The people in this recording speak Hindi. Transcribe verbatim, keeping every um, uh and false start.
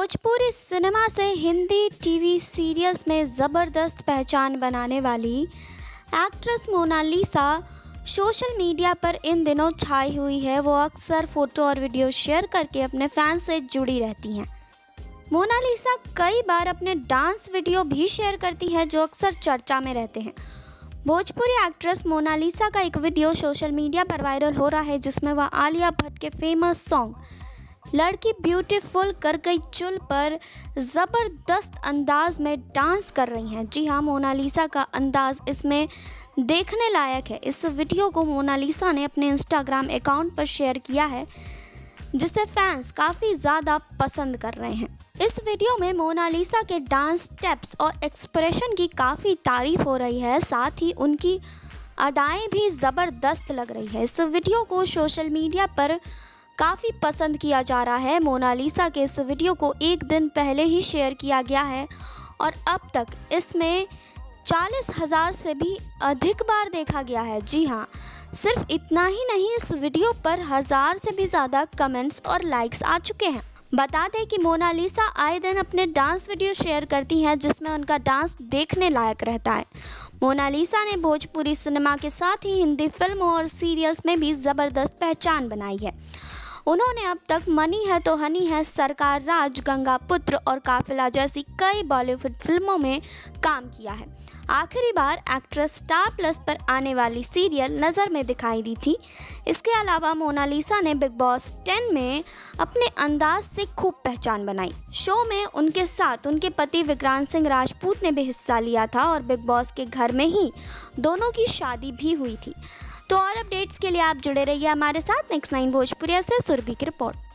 भोजपुरी सिनेमा से हिंदी टीवी सीरियल्स में ज़बरदस्त पहचान बनाने वाली एक्ट्रेस मोनालिसा सोशल मीडिया पर इन दिनों छाई हुई है। वो अक्सर फ़ोटो और वीडियो शेयर करके अपने फैंस से जुड़ी रहती हैं। मोनालिसा कई बार अपने डांस वीडियो भी शेयर करती हैं जो अक्सर चर्चा में रहते हैं। भोजपुरी एक्ट्रेस मोनालिसा का एक वीडियो सोशल मीडिया पर वायरल हो रहा है जिसमें वह आलिया भट्ट के फेमस सॉन्ग लड़की ब्यूटीफुल कर गई चुल पर ज़बरदस्त अंदाज में डांस कर रही हैं। जी हाँ, मोनालिसा का अंदाज इसमें देखने लायक है। इस वीडियो को मोनालिसा ने अपने इंस्टाग्राम अकाउंट पर शेयर किया है जिसे फैंस काफ़ी ज़्यादा पसंद कर रहे हैं। इस वीडियो में मोनालिसा के डांस स्टेप्स और एक्सप्रेशन की काफ़ी तारीफ हो रही है, साथ ही उनकी अदाएं भी ज़बरदस्त लग रही है। इस वीडियो को सोशल मीडिया पर काफ़ी पसंद किया जा रहा है। मोनालिसा के इस वीडियो को एक दिन पहले ही शेयर किया गया है और अब तक इसमें चालीस हज़ार से भी अधिक बार देखा गया है। जी हाँ, सिर्फ इतना ही नहीं, इस वीडियो पर हज़ार से भी ज़्यादा कमेंट्स और लाइक्स आ चुके हैं। बता दें कि मोनालिसा आए दिन अपने डांस वीडियो शेयर करती हैं जिसमें उनका डांस देखने लायक रहता है। मोनालिसा ने भोजपुरी सिनेमा के साथ ही हिंदी फिल्मों और सीरियल्स में भी ज़बरदस्त पहचान बनाई है। उन्होंने अब तक मनी है तो हनी है, सरकार राज, गंगा पुत्र और काफिला जैसी कई बॉलीवुड फिल्मों में काम किया है। आखिरी बार एक्ट्रेस स्टार प्लस पर आने वाली सीरियल नज़र में दिखाई दी थी। इसके अलावा मोनालिसा ने बिग बॉस टेन में अपने अंदाज से खूब पहचान बनाई। शो में उनके साथ उनके पति विक्रांत सिंह राजपूत ने भी हिस्सा लिया था और बिग बॉस के घर में ही दोनों की शादी भी हुई थी। तो और अपडेट्स के लिए आप जुड़े रहिए हमारे साथ। नेक्स्ट नाइन भोजपुरिया से सुरभि की रिपोर्ट।